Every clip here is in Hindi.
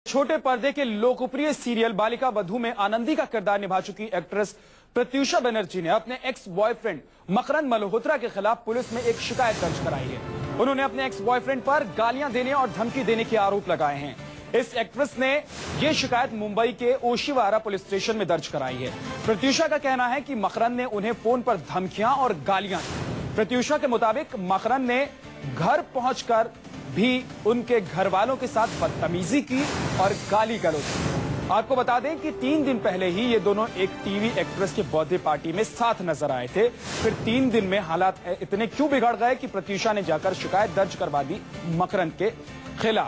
छोटे पर्दे के लोकप्रिय सीरियल बालिका वधू में आनंदी का किरदार निभा चुकी एक्ट्रेस प्रत्यूषा बनर्जी ने अपने एक्स बॉयफ्रेंड मकरंद मल्होत्रा के खिलाफ पुलिस में एक शिकायत दर्ज कराई है। उन्होंने अपने एक्स बॉयफ्रेंड पर गालियां देने और धमकी देने के आरोप लगाए हैं। इस एक्ट्रेस ने यह शिकायत मुंबई के ओशिवारा पुलिस स्टेशन में दर्ज कराई है। प्रत्यूषा का कहना है कि मकरंद ने उन्हें फोन पर धमकियां और गालियां दी। प्रत्यूषा के मुताबिक मकरंद ने घर पहुंचकर भी उनके घर वालों के साथ बदतमीजी की और गाली गलौज की। आपको बता दें कि 3 दिन पहले ही ये दोनों एक टीवी एक्ट्रेस के बर्थडे पार्टी में साथ नजर आए थे। फिर 3 दिन में हालात इतने क्यों बिगड़ गए कि प्रत्यूषा ने जाकर शिकायत दर्ज करवा दी मकरंद के खिलाफ।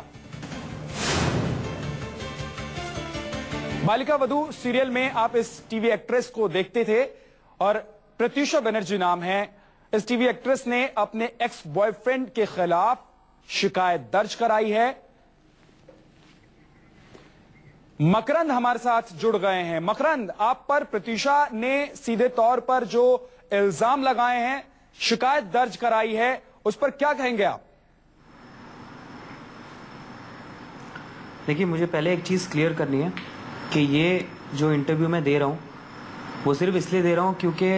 बालिका वधू सीरियल में आप इस टीवी एक्ट्रेस को देखते थे और प्रत्यूषा बनर्जी नाम है। इस टीवी एक्ट्रेस ने अपने एक्स बॉयफ्रेंड के खिलाफ शिकायत दर्ज कराई है। मकरंद हमारे साथ जुड़ गए हैं। मकरंद, आप पर प्रत्यूषा ने सीधे तौर पर जो इल्जाम लगाए हैं, शिकायत दर्ज कराई है, उस पर क्या कहेंगे आप? देखिए, मुझे पहले एक चीज क्लियर करनी है कि ये जो इंटरव्यू मैं दे रहा हूं वो सिर्फ इसलिए दे रहा हूं क्योंकि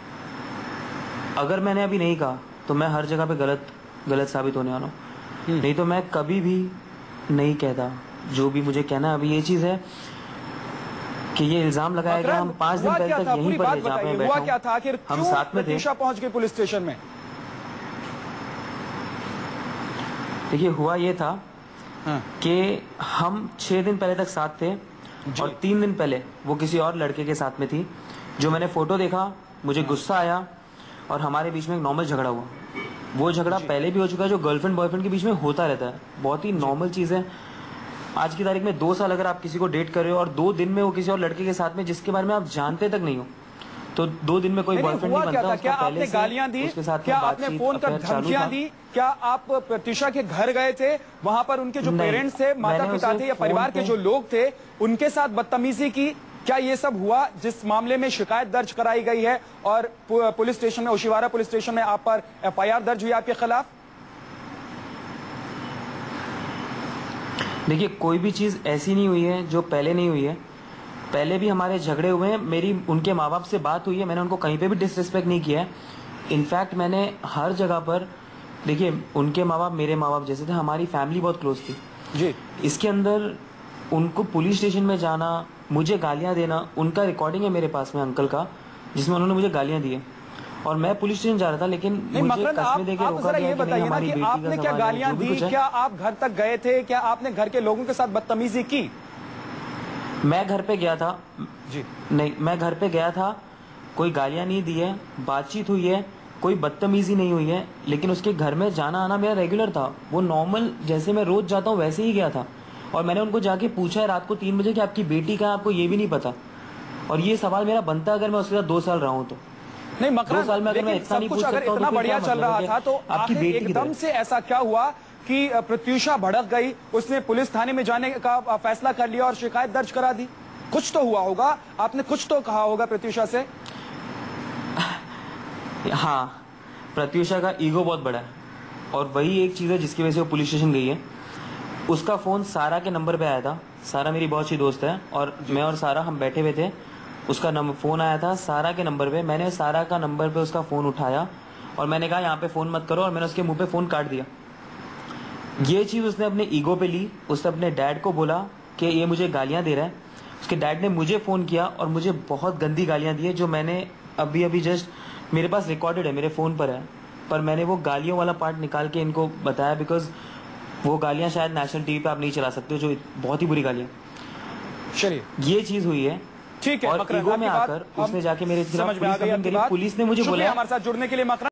अगर मैंने अभी नहीं कहा तो मैं हर जगह पे गलत साबित होने वाला हूं। नहीं तो मैं कभी भी नहीं कहता जो भी मुझे कहना है। अभी ये चीज है कि ये इल्जाम लगाया गया। हम 5 दिन पहले तक यहीं पर जहाँ पे हुआ क्या था? आखिर हम साथ में थे। प्रत्यूषा पहुंच गई पुलिस स्टेशन में। देखिए, हुआ ये था कि हम 6 दिन पहले तक साथ थे और 3 दिन पहले वो किसी और लड़के के साथ में थी। जो मैंने फोटो देखा, मुझे गुस्सा आया और हमारे बीच में एक नॉर्मल झगड़ा हुआ। वो झगड़ा पहले भी हो चुका है, जो गर्लफ्रेंड बॉयफ्रेंड के बीच में होता रहता है, बहुत ही नॉर्मल चीज है। आज की तारीख में 2 साल अगर आप किसी को डेट कर रहे हो और 2 दिन में वो किसी और लड़के के साथ में जिसके बारे में आप जानते तक नहीं हो, तो 2 दिन में कोई बॉयफ्रेंड नहीं बनता। क्या आपने गालियां दी? क्या आपने फोन कर धमकियां दी? क्या आप प्रत्यूषा के घर गए थे? वहां पर उनके जो पेरेंट्स थे, माता पिता थे या परिवार के जो लोग थे, उनके साथ बदतमीजी की? क्या ये सब हुआ जिस मामले में शिकायत दर्ज कराई गई है और पुलिस स्टेशन में, ओशिवारा पुलिस स्टेशन में आप पर FIR दर्ज हुई आपके खिलाफ? देखिए, कोई भी चीज ऐसी नहीं हुई है जो पहले नहीं हुई है। पहले भी हमारे झगड़े हुए हैं, मेरी उनके माँ बाप से बात हुई है, मैंने उनको कहीं पे भी डिसरिस्पेक्ट नहीं किया है। इनफैक्ट मैंने हर जगह पर, देखिए, उनके माँ बाप मेरे माँ बाप जैसे थे, हमारी फैमिली बहुत क्लोज थी जी। इसके अंदर उनको पुलिस स्टेशन में जाना, मुझे गालियां देना, उनका रिकॉर्डिंग है मेरे पास में अंकल का, जिसमें उन्होंने मुझे गालियां दी है और मैं पुलिस स्टेशन जा रहा था, लेकिन मुझे कसमें देके रोका गया कि नहीं, हमारी बेटी का आपने क्या गालियां दी? क्या आप घर तक गए थे? क्या आपने घर के लोगों के साथ बदतमीजी की? मैं घर पे गया था जी। नहीं, मैं घर पे गया था, कोई गालियां नहीं दी है, बातचीत हुई है, कोई बदतमीजी नहीं हुई है। लेकिन उसके घर में जाना आना मेरा रेगुलर था, वो नॉर्मल जैसे मैं रोज जाता हूँ वैसे ही गया था। और मैंने उनको जाके पूछा है रात को 3 बजे कि आपकी बेटी कहाँ, आपको ये भी नहीं पता। और ये सवाल मेरा बनता अगर मैं उसके साथ 2 साल रहा हूँ तो। नहीं मकरंद, 2 साल में अगर मैं इतना नहीं पूछ सकता हूं, इतना बढ़िया चल रहा था तो आपकी बेटी एकदम से ऐसा क्या हुआ कि प्रत्यूषा भड़क गई, उसने पुलिस थाने में जाने का फैसला कर लिया और शिकायत दर्ज करा दी? कुछ तो हुआ होगा, आपने कुछ तो कहा होगा प्रत्यूषा से। हाँ, प्रत्यूषा का ईगो बहुत बड़ा है और वही एक चीज है जिसकी वजह से वो पुलिस स्टेशन गई है। उसका फोन सारा के नंबर पे आया था। सारा मेरी बहुत अच्छी दोस्त है और मैं और सारा हम बैठे हुए थे, उसका फोन आया था सारा के नंबर पे। मैंने सारा का नंबर पे उसका फोन उठाया और मैंने कहा यहाँ पे फोन मत करो, और मैंने उसके मुंह पे फोन काट दिया। ये चीज उसने अपने ईगो पे ली। उसने अपने डैड को बोला कि ये मुझे गालियां दे रहा है। उसके डैड ने मुझे फोन किया और मुझे बहुत गंदी गालियां दी है, जो मैंने अभी जस्ट मेरे पास रिकॉर्डेड है, मेरे फोन पर है। पर मैंने वो गालियों वाला पार्ट निकाल के इनको बताया, बिकॉज वो गालियां शायद नेशनल टीवी पे आप नहीं चला सकते, जो बहुत ही बुरी गालियां। चलिए, ये चीज हुई है। ठीक है, और ईगो में आकर उसने जाके मेरे खिलाफ पुलिस ने मुझे बोला। हमारे साथ जुड़ने के लिए मकरंद।